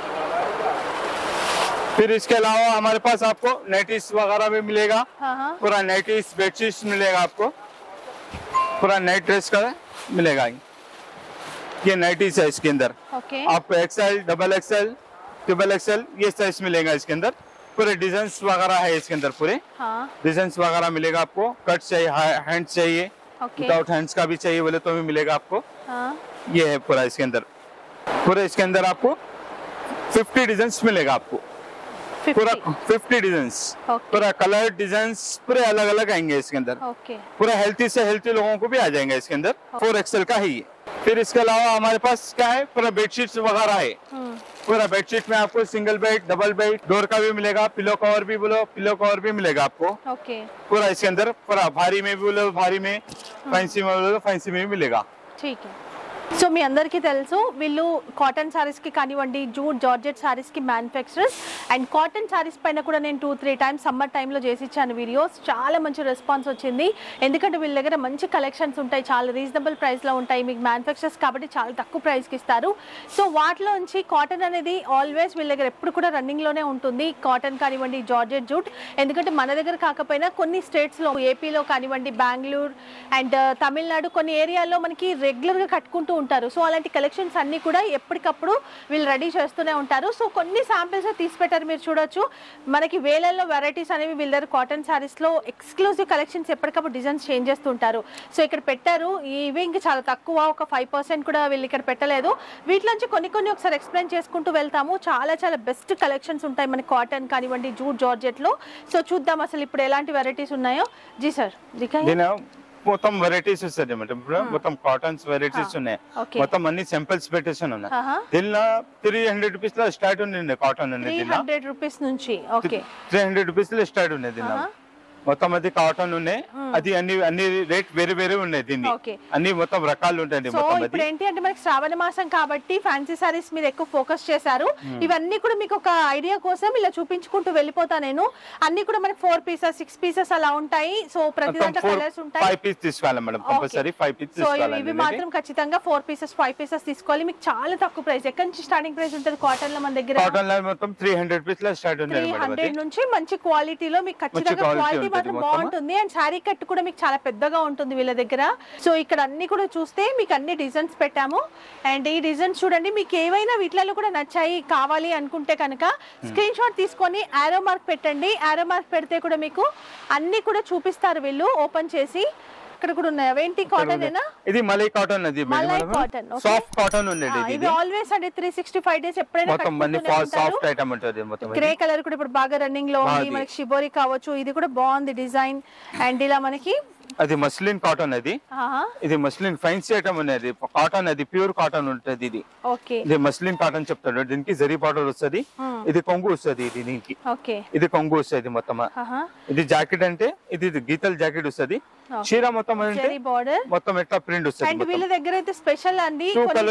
फिर इसके अलावा हमारे पास आपको नाइटीज वगैरह भी मिलेगा। हाँ। पूरा नाइटीज, बेडशीट मिलेगा आपको। पूरा नाइट ड्रेस का मिलेगा। ये नाइटीज है इसके अंदर। ओके। आपको XL, double XL, triple XL ये साइज मिलेगा इसके अंदर। पूरे डिजाइन वगैरह है इसके अंदर। पूरे हाँ। डिजाइन वगैरह मिलेगा आपको। कट चाहिए, हैंड चाहिए, ओके। विदाउट हैंड्स का भी चाहिए बोले तो भी मिलेगा आपको। हाँ। ये है पूरा इसके अंदर। पूरे इसके अंदर आपको फिफ्टी डिजाइन मिलेगा आपको। पूरा फिफ्टी डिजाइंस, पूरा कलर डिजाइंस पूरे अलग अलग आएंगे इसके अंदर। ओके। पूरा हेल्थी से हेल्थी लोगों को भी आ जाएंगे इसके अंदर। फोर एक्सएल का ही है। फिर इसके अलावा हमारे पास क्या है, पूरा बेडशीट वगैरह है। पूरा बेडशीट में आपको single bed, double bed, door का भी मिलेगा। पिलो कवर भी बोलो, पिलो कवर भी मिलेगा आपको। ओके। पूरा इसके अंदर पूरा भारी में भी बोलो भारी में, फैंसी में बोलो फैंसी में भी मिलेगा। ठीक है। సో మీ అందరికీ తెలుసు వీళ్ళు కాటన్ శారీస్కి కానివ్వండి, జూట్ జార్జెట్ శారీస్కి మ్యానుఫ్యాక్చరర్స్. అండ్ కాటన్ శారీస్ పైన కూడా నేను టూ త్రీ టైమ్స్ సమ్మర్ టైంలో చేసి ఇచ్చాను వీడియోస్. చాలా మంచి రెస్పాన్స్ వచ్చింది. ఎందుకంటే వీళ్ళ దగ్గర మంచి కలెక్షన్స్ ఉంటాయి, చాలా రీజనబుల్ ప్రైస్లో ఉంటాయి. మీకు మ్యానుఫ్యాక్చరర్స్ కాబట్టి చాలా తక్కువ ప్రైస్కి ఇస్తారు. సో వాటిలోంచి కాటన్ అనేది ఆల్వేస్ వీళ్ళ దగ్గర ఎప్పుడు కూడా రన్నింగ్లోనే ఉంటుంది. కాటన్ కానివ్వండి, జార్జెట్, జూట్. ఎందుకంటే మన దగ్గర కాకపోయినా కొన్ని స్టేట్స్లో, ఏపీలో కానివ్వండి, బెంగళూరు అండ్ తమిళనాడు కొన్ని ఏరియాల్లో మనకి రెగ్యులర్గా కట్టుకుంటూ ఉంటారు. సో అలాంటి కలెక్షన్స్ అన్ని కూడా ఎప్పటికప్పుడు వీళ్ళు రెడీ చేస్తూనే ఉంటారు. సో కొన్ని శాంపిల్స్ తీసి పెట్టారు, మీరు చూడొచ్చు. మనకి వేలల్లో వెరైటీస్ అనేవి వీళ్ళ దగ్గర కాటన్ శారీస్లో ఎక్స్క్లూజివ్ కలెక్షన్స్ ఎప్పటికప్పుడు డిజైన్స్ చేంజ్ చేస్తుంటారు. సో ఇక్కడ పెట్టారు. ఇవి ఇంకా చాలా తక్కువ, ఒక ఫైవ్ పర్సెంట్ కూడా వీళ్ళు ఇక్కడ పెట్టలేదు. వీటిలోంచి కొన్ని కొన్ని ఒకసారి ఎక్స్ప్లెయిన్ చేసుకుంటూ వెళ్తాము. చాలా చాలా బెస్ట్ కలెక్షన్స్ ఉంటాయి మన కాటన్ కానివ్వండి, జూట్ జార్జెట్లో. సో చూద్దాం అసలు ఇప్పుడు ఎలాంటి వెరైటీస్ ఉన్నాయో. జీ సార్ దిఖాయి. మొత్తం వెరైటీస్ వస్తాయి మేడం. మొత్తం కాటన్స్ వెరైటీస్ ఉన్నాయి. మొత్తం అన్ని సింపుల్స్ పెట్టేసాను ఉన్నాయి. దీనిలో త్రీ హండ్రెడ్ రూపీస్ లో స్టార్ట్ ఉంది కాటన్ అనేది. హండ్రెడ్ రూపీస్ నుంచి ఓకే త్రీ హండ్రెడ్ రూపీస్ లో స్టార్ట్ ఉంది దీనిలో. మొత్తం అది కాటన్ ఉన్నాయి, అది అన్ని అన్ని రేట్ వేరే వేరే ఉన్నాయి, దీన్ని ఓకే అన్ని మొత్తం రకాలు ఉంటాయి. సో ఇప్పుడు ఏంటి అంటే మనకి శ్రావణ మాసం కాబట్టి ఫ్యాన్సీ సారీస్ మీద ఎక్కువ ఫోకస్ చేశారు. ఇవన్నీ కూడా మీకు ఒక ఐడియా కోసం ఇలా చూపించుకుంటూ వెళ్ళిపోతా నేను. అన్ని కూడా మనకి ఫోర్ పీసెస్ సిక్స్ పీసెస్ అలా ఉంటాయి. సో ప్రతి దాంట్లో కలర్స్ ఉంటాయి. ఫైవ్ పీస్ తీసుకోవాలి మేడం, కంపల్సరీ ఫైవ్ పీస్ తీసుకోవాలి. ఇవి మాత్రం ఖచ్చితంగా ఫోర్ పీసెస్ ఫైవ్ పీసెస్ తీసుకోవాలి. మీకు చాలా తక్కువ ప్రైస్. ఎక్కడి నుంచి స్టార్టింగ్ ప్రైస్ ఉంటుంది కాటన్ లో మన దగ్గర? కాటన్ లో మొత్తం త్రీ హండ్రెడ్ పీస్ లో స్టార్ట్ ఉంది త్రీ హండ్రెడ్ నుంచి మంచి క్వాలిటీలో మీకు ఖచ్చితంగా క్వాలిటీ మాత్రం బాగుంటుంది. అండ్ శారీ కట్ కూడా మీకు చాలా పెద్దగా ఉంటుంది వీళ్ళ దగ్గర. సో ఇక్కడ అన్ని కూడా చూస్తే మీకు అన్ని డిజైన్స్ పెట్టాము. అండ్ ఈ డిజైన్స్ చూడండి, మీకు ఏవైనా వీటిలలో కూడా నచ్చాయి కావాలి అనుకుంటే కనుక స్క్రీన్ షాట్ తీసుకొని ఆరో మార్క్ పెట్టండి. ఆరో మార్క్ పెడితే కూడా మీకు అన్ని కూడా చూపిస్తారు వీళ్ళు ఓపెన్ చేసి. ఇక్కడ కూడా ఉన్నాయి. అవేంటి కాటన్ ఏనా? ఇది మలై కాటన్, అది మలై కాటన్, సాఫ్ట్ కాటన్ ఉంది. ఇది ఆల్వేస్ అంటే త్రీ సిక్స్టీ ఫైవ్ డేస్ ఎప్పుడైనా సాఫ్ట్ ఐటమ్ ఉంటుంది మొత్తం. గ్రే కలర్ కూడా ఇప్పుడు బాగా రన్నింగ్ లో ఉంది. మనకి షిబోరి కావచ్చు, ఇది కూడా బాగుంది డిజైన్. అండ్ ఇలా మనకి అది మస్లిన్ కాటన్, అది ఇది మస్లిన్ ఫ్యాన్సీ ఐటమ్ ఉన్నది. కాటన్ అది ప్యూర్ కాటన్ ఉంటుంది. ఇది ఇది మస్లిన్ కాటన్ చెప్తాడు. దీనికి జరీ బార్డర్ వస్తుంది, ఇది కొంగు వస్తుంది, ఇది దీనికి ఇది కొంగు వస్తుంది మొత్తం. ఇది జాకెట్ అంటే ఇది గీతల జాకెట్ వస్తుంది. చీర మొత్తం అంటే మొత్తం ఎట్లా ప్రింట్ వస్తుంది. అండ్ వీళ్ళ దగ్గర అయితే స్పెషల్ అండి,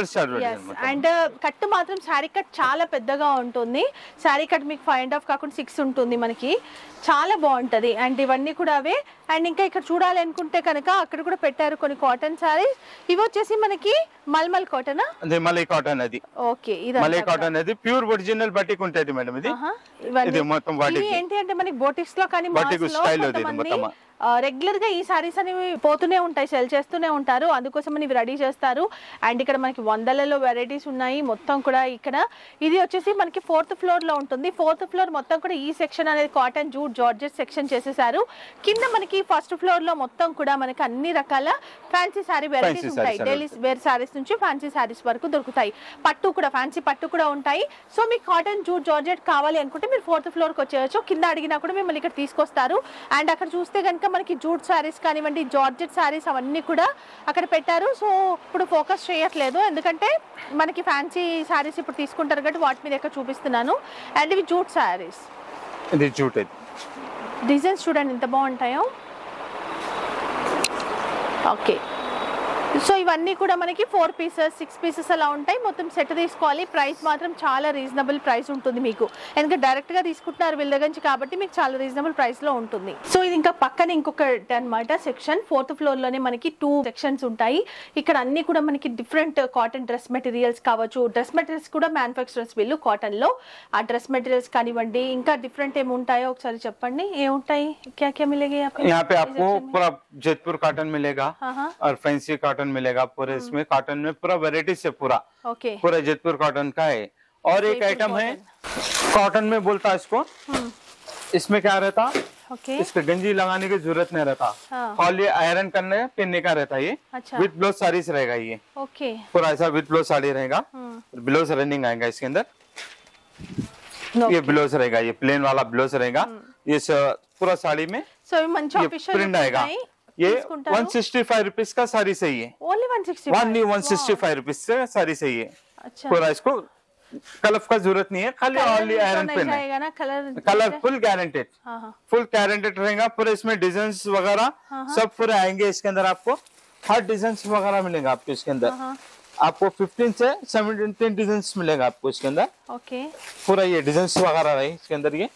అండ్ కట్ మాత్రం శారీ కట్ చాలా పెద్దగా ఉంటుంది. శారీ కట్ మీకు ఫైవ్ అండ్ హాఫ్ కాకుండా సిక్స్ ఉంటుంది మనకి, చాలా బాగుంటది. అండ్ ఇవన్నీ కూడా అవే. అండ్ ఇంకా ఇక్కడ చూడాలి అనుకుంటే కనుక అక్కడ కూడా పెట్టారు కొన్ని కాటన్ సారీస్. ఇవి వచ్చేసి మనకి మల్మల్ కాటన్, అదే మలై కాటన్. అది ఓకే, ఇది మలై కాటన్, అది ప్యూర్ ఒరిజినల్ బటిక్ ఉంటది మేడం. ఇది ఇది మొత్తం బటిక్. ఏంటి అంటే మనకి బోటిక్స్ లో కానీ బటిక్ స్టైల్ అది మొత్తం. రెగ్యులర్ గా ఈ సారీస్ అనేవి పోతూనే ఉంటాయి, సెల్ చేస్తూనే ఉంటారు, అందుకోసం ఇవి రెడీ చేస్తారు. అండ్ ఇక్కడ మనకి వందలలో వెరైటీస్ ఉన్నాయి మొత్తం కూడా. ఇక్కడ ఇది వచ్చేసి మనకి ఫోర్త్ ఫ్లోర్ లో ఉంటుంది. ఫోర్త్ ఫ్లోర్ మొత్తం కూడా ఈ సెక్షన్ అనేది కాటన్ జూట్ జార్జెట్ సెక్షన్ చేసేసారు. కింద మనకి ఫస్ట్ ఫ్లోర్ లో మొత్తం కూడా మనకి అన్ని రకాల ఫ్యాన్సీ సారీ వెరైటీస్ ఉంటాయి. డైలీ వేర్ సారీస్ నుంచి ఫ్యాన్సీ సారీస్ వరకు దొరుకుతాయి. పట్టు కూడా ఫ్యాన్సీ పట్టు కూడా ఉంటాయి. సో మీకు కాటన్ జూట్ జార్జెట్ కావాలి అనుకుంటే మీరు ఫోర్త్ ఫ్లోర్ కి వచ్చేయచ్చు. కింద అడిగినా కూడా మిమ్మల్ని ఇక్కడ తీసుకొస్తారు. అండ్ అక్కడ చూస్తే కనుక మనకి జూట్ సారీస్ కానివ్వండి, జార్జెట్ సారీస్ అవన్నీ కూడా అక్కడ పెట్టారు. సో ఇప్పుడు ఫోకస్ చేయట్లేదు, ఎందుకంటే మనకి ఫ్యాన్సీ సారీస్ ఇప్పుడు తీసుకుంటారు కాబట్టి వాటి మీద ఎక్కడ చూపిస్తున్నాను. అండ్ ఇవి జూట్ సారీస్, ఇది జూట్. డిజైన్స్ చూడండి ఎంత బాగుంటాయో. ఓకే, సో ఇవన్నీ కూడా మనకి ఫోర్ పీసెస్ సిక్స్ పీసెస్ అలా ఉంటాయి. మొత్తం సెట్ తీసుకోవాలి. ప్రైస్ మాత్రం చాలా రీజనబుల్ ప్రైస్ ఉంటుంది మీకు, ఎందుకంటే డైరెక్ట్ గా తీసుకుంటున్నారు వీళ్ళ దగ్గర నుంచి కాబట్టి మీకు చాలా రీజనబుల్ ప్రైస్ లో ఉంటుంది. సో ఇది ఇంకా పక్కన ఇంకొకటి అనమాట సెక్షన్. ఫోర్త్ ఫ్లోర్ లోనే మనకి టూ సెక్షన్స్ ఉంటాయి. ఇక్కడ అన్ని కూడా మనకి డిఫరెంట్ కాటన్ డ్రెస్ మెటీరియల్స్ కావచ్చు. డ్రెస్ మెటీరియల్స్ కూడా మ్యానుఫ్యాక్చరర్స్ వీళ్ళు కాటన్ లో. ఆ డ్రెస్ మెటీరియల్స్ కానివ్వండి, ఇంకా డిఫరెంట్ ఏముంటాయో ఒకసారి చెప్పండి. ఏముంటాయి, క్యా క్యా మిలేగా? यहाँ पे आपको पूरा जयपुर कॉटन मिलेगा और फैंसी कॉटन मिलेगा पूरे। इसमें कॉटन में पूरा वैरायटी से पूरा ओके पूरा जयपुर कॉटन का है। और एक आइटम है कॉटन में बोलता है इसको, इसमें क्या रहता ओके इसके गंजी लगाने की जरूरत नहीं रहता, खाली आयरन करने पहनने का रहता है। ये विथ ब्लाउज साड़ीज रहेगा, ये ओके पूरा ऐसा विथ ब्लाउज साड़ी रहेगा। ब्लाउज रनिंग आएगा इसके अंदर, ये ब्लाउज रहेगा, ये प्लेन वाला ब्लाउज रहेगा। ये पूरा साड़ी में సో మంచి ఆఫీషియల్ प्रिंट आएगा। ये वन सिक्सटी फाइव रुपीज का साड़ी सही है, only one sixty one one sixty five rupees से साड़ी सही है। अच्छा पूरा इसको कलफ का जरूरत नहीं है, खाली ऑनली आयरन पेन है। जाएगा ना कलर, कलर फुल गारंटेड, हाँ हाँ फुल गारंटेड रहेगा। पूरे इसमें डिजाइन वगैरह सब पूरे आएंगे इसके अंदर। आपको हर डिजाइन वगैरह मिलेगा आपको इसके अंदर। आपको फिफ्टीन से सेवनटीन डिजाइन मिलेगा आपको इसके अंदर। ओके पूरा ये डिजाइन वगैरह रहे इसके अंदर। ये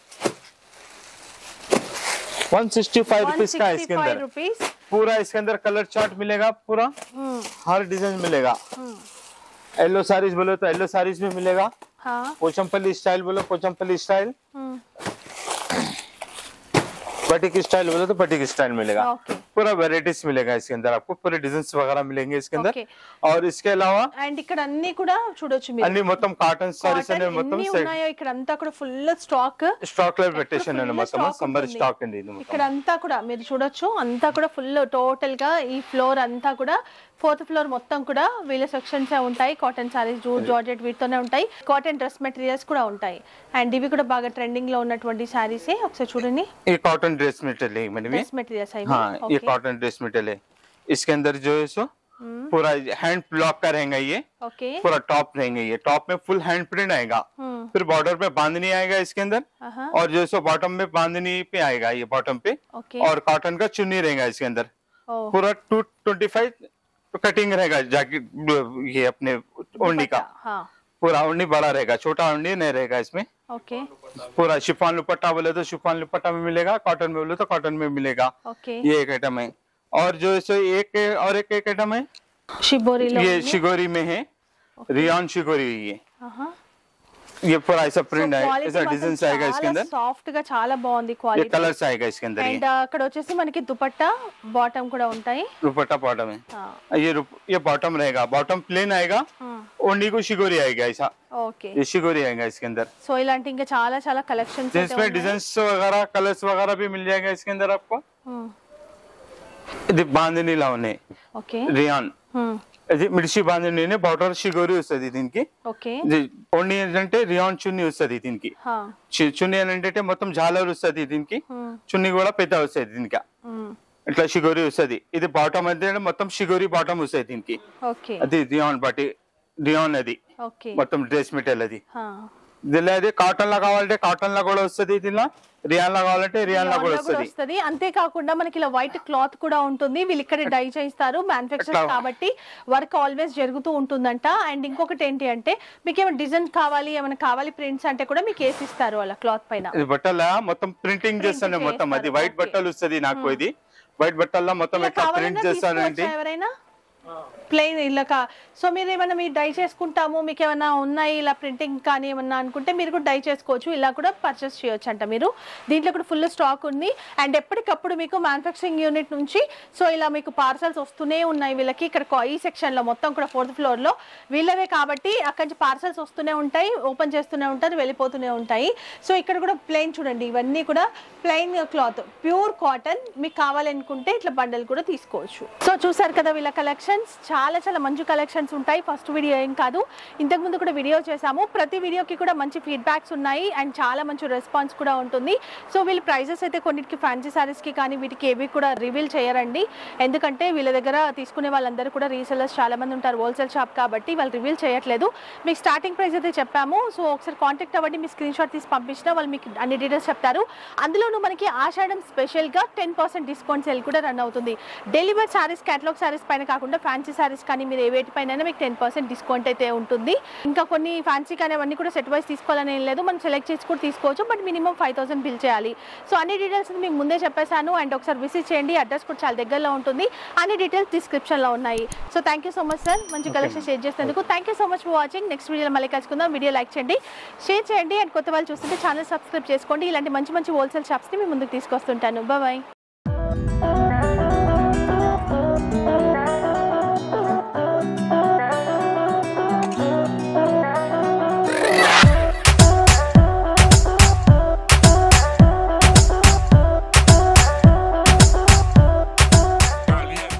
वन सिक्सटी फाइव रुपीज का है इसके अंदर। रुपीस पूरा इसके अंदर कलर चार्ट मिलेगा, पूरा हर डिजाइन मिलेगा। येलो साड़ीज बोलो तो येलो साड़ीज भी मिलेगा, हाँ पोचमपल्ली स्टाइल बोलो पोचमपल्ली स्टाइल, बटिक स्टाइल बोलो तो बटिक स्टाइल मिलेगा। ओके पूरा वेराइटीज मिलेगा इसके अंदर आपको, पूरे डिजाइन वगैरह मिलेंगे इसके अंदर। ఓకే और इसके अलावा అండ్ ఇక్కడ అన్ని కూడా చూడొచ్చు మీరు. అన్ని మొత్తం కాటన్ సారీస్ అనే మొత్తం ఎన్ని ఉన్నాయో ఇక్కడ అంతా కూడా ఫుల్ స్టాక్ స్టాక్ లో పెట్టేషన్ అనే మొత్తం సమ్మర్ స్టాక్ అండి ఇది మొత్తం. ఇక్కడ అంతా కూడా మీరు చూడొచ్చు, అంతా కూడా ఫుల్ టోటల్ గా ఈ ఫ్లోర్ అంతా కూడా ఫోర్త్ ఫ్లోర్ మొత్తం కూడా వీళ్ళ సెక్షన్స్ ఉంటాయి. కాటన్ సారీస్, జూట్ జార్జెట్ వీటితోనే ఉంటాయి. కాటన్ డ్రెస్ మెటీరియల్స్ కూడా ఉంటాయి. అండ్ ఇవి కూడా బాగా ట్రెండింగ్ లో ఉన్నటువంటి సారీస్. ఒకసారి చూడండి, ये कॉटन ड्रेस मटेरियल है मैडम, ड्रेस मटेरियल्स है। हाँ ये कॉटन ड्रेस मटेरियल है। इसके अंदर जो है सो पूरा हैंड ब्लॉक का रहेगा ये, ओके पूरा टॉप रहेंगे ये, टॉप में फुल हैंड प्रिंट आएगा, फिर बॉर्डर पे बांधनी आएगा इसके अंदर, और जो सो बॉटम में बांधनी पे आएगा ये बॉटम पे, और कॉटन का चुन्नी रहेगा इसके अंदर, पूरा टू ट्वेंटी फाइव कटिंग रहेगा जैकेट ये अपने ओढ़नी का, पूरा ओढ़नी बड़ा रहेगा, छोटा ओढ़नी नहीं रहेगा इसमें। ओके पूरा शिफॉन दुपट्टा बोले तो शिफॉन दुपट्टा में मिलेगा, कॉटन में बोले तो कॉटन में मिलेगा। ओके ये एक आइटम है, और जो सो एक और एक एक आइटम है शिबोरी, ये शिगोरी में है, रियान शिगोरी, ये ये पूरा ऐसा प्रिंट है, ऐसा डिजाइन आएगा इसके अंदर, సాఫ్ట్ గా చాలా బాగుంది ये క్వాలిటీ, कलर्स आएगा इसके अंदर, అండ్ అక్కడ వచ్చేసి మనకి దుపట్టా బాటమ్ కూడా ఉంటాయి, दुपट्टा बॉटम है, ये ये बॉटम रहेगा, बॉटम प्लेन आएगा, ओढ़नी को शिगोरी आएगा ऐसा, ఓకే ये शिगोरी आएगा इसके अंदर। సో ఇలాంటి ఇంకా చాలా చాలా కలెక్షన్స్ इसमें डिजाइन वगैरह कलर्स वगैरह भी मिल जाएगा इसके अंदर आपको। ఇది బాందిని లానే ఓకే రియాన్, ఇది మిర్చి బాందిని బార్డర్ షిగోరి వస్తది దీనికి, ఓకే ఇది ఓన్లీ ఏంటంటే రియాన్ చున్నీ వస్తది దీనికి, చున్నీ ఏంటంటే మొత్తం జాలర్ వస్తది దీనికి, చున్నీ కూడా పెద్ద వస్తది దీనికి, ఇట్లా షిగోరి వస్తది, ఇది బాటమ్ అయితే మొత్తం షిగోరి బాటమ్ వస్తది దీనికి, ఓకే అది రియాన్ బట్టి రియాన్ అది ఓకే మొత్తం డ్రెస్ మెటీరియల్ అది, దీనిలో అది కాటన్ లా కావాలంటే కాటన్ లా కూడా వస్తది, దీనిలో రియాన్ లా కావాలంటే రియాన్ లా కూడా వస్తది, అంతేకాకుండా మనకి ఇలా వైట్ క్లాత్ కూడా ఉంటుంది, వీళ్ళు ఇక్కడ డై చేస్తారు మ్యానుఫ్యాక్చర్ కాబట్టి వర్క్ ఆల్వేస్ జరుగుతూ ఉంటుందంట। అండ్ ఇంకొకటి ఏంటి అంటే మీకు ఏమైనా డిజైన్ కావాలి, ఏమైనా కావాలి ప్రింట్స్ అంటే కూడా మీకు వేసి ఇస్తారు అలా క్లాత్ పైన, ఇది బట్టల మొత్తం ప్రింటింగ్ చేస్తాను మొత్తం, అది వైట్ బట్టలు వస్తది నాకు, ఇది వైట్ బట్టల్లో మొత్తం ఎట్లా ప్రింట్ చేస్తానంటే ఎవరైనా ప్లెయిన్ ఇలా కా సో మీరు ఏమైనా మీరు డై చేసుకుంటాము, మీకు ఏమైనా ఉన్నాయి ఇలా ప్రింటింగ్ కానీ ఏమన్నా అనుకుంటే మీరు కూడా డై చేసుకోవచ్చు, ఇలా కూడా పర్చేస్ చేయొచ్చు అంట మీరు, దీంట్లో కూడా ఫుల్ స్టాక్ ఉంది। అండ్ ఎప్పటికప్పుడు మీకు మ్యానుఫ్యాక్చరింగ్ యూనిట్ నుంచి సో ఇలా మీకు పార్సల్స్ వస్తూనే ఉన్నాయి వీళ్ళకి, ఇక్కడ ఈ సెక్షన్ లో మొత్తం కూడా ఫోర్త్ ఫ్లోర్ లో వీళ్ళవే కాబట్టి అక్కడి నుంచి పార్సల్స్ వస్తూనే ఉంటాయి, ఓపెన్ చేస్తూనే ఉంటారు, వెళ్ళిపోతూనే ఉంటాయి। సో ఇక్కడ కూడా ప్లెయిన్ చూడండి, ఇవన్నీ కూడా ప్లెయిన్ క్లాత్ ప్యూర్ కాటన్, మీకు కావాలనుకుంటే ఇట్లా బండల్ కూడా తీసుకోవచ్చు। సో చూసారు కదా వీళ్ళ కలెక్షన్స్, చాలా చాలా మంచి కలెక్షన్స్ ఉంటాయి, ఫస్ట్ వీడియో ఏం కాదు, ఇంతకు ముందు కూడా వీడియో చేసాము, ప్రతి వీడియోకి కూడా మంచి ఫీడ్బ్యాక్స్ ఉన్నాయి అండ్ చాలా మంచి రెస్పాన్స్ కూడా ఉంటుంది। సో వీళ్ళ ప్రైజెస్ అయితే కొన్నిటికి ఫ్యాన్సీ సారీస్కి కానీ వీటికి ఏవి కూడా రివీల్ చేయరండి, ఎందుకంటే వీళ్ళ దగ్గర తీసుకునే వాళ్ళందరూ కూడా రీసెలర్స్ చాలా మంది ఉంటారు, హోల్సేల్ షాప్ కాబట్టి వాళ్ళు రివీల్ చేయట్లేదు, మీకు స్టార్టింగ్ ప్రైస్ అయితే చెప్పాము। సో ఒకసారి కాంటాక్ట్ అవ్వండి, మీ స్క్రీన్ షాట్ తీసి పంపించినా వాళ్ళు మీకు అన్ని డీటెయిల్స్ చెప్తారు, అందులోనూ మనకి ఆషాఢం స్పెషల్గా టెన్ పర్సెంట్ డిస్కౌంట్ సేల్ కూడా రన్ అవుతుంది, డెలివరీ సారీస్ క్యాటలాగ్ సారీస్ పైన కాకుండా ఫ్యాన్సీ సారీస్ కానీ మీరు ఏ వేటి పైన మీకు టెన్ పర్సెంట్ డిస్కౌంట్ అయితే ఉంటుంది। ఇంకా కొన్ని ఫ్యాన్సీ కానీ అవన్నీ కూడా సెట్ వైస్ తీసుకోవాలని ఏం లేదు, మనం సెలెక్ట్ చేసి కూడా తీసుకోవచ్చు, but minimum five thousand bill చేయాలి। సో అన్ని డీటెయిల్స్ మీకు ముందే చెప్పేశాను, అండ్ ఒకసారి విజిట్ చేయండి, అడ్రస్ కూడా చాలా దగ్గరలో ఉంటుంది, అన్ని డీటెయిల్స్ డిస్క్రిప్షన్లో ఉన్నాయి। So thank you so much sir, మంచి కలెక్షన్ షేర్ చేసేందుకు thank you so much for watching, next వీడియోలో మళ్ళీ కలుసుకుందాం, వీడియో లైక్ చేయండి, షేర్ చేయండి, అండ్ కొత్త వాళ్ళు చూస్తుంటే ఛానల్ సబ్స్క్రైబ్ చేసుకోండి, ఇలాంటి మంచి మంచి హోల్సేల్ షాప్స్ని మీ ముందుకు తీసుకొస్తుంటాను, బాయ్ బాయ్।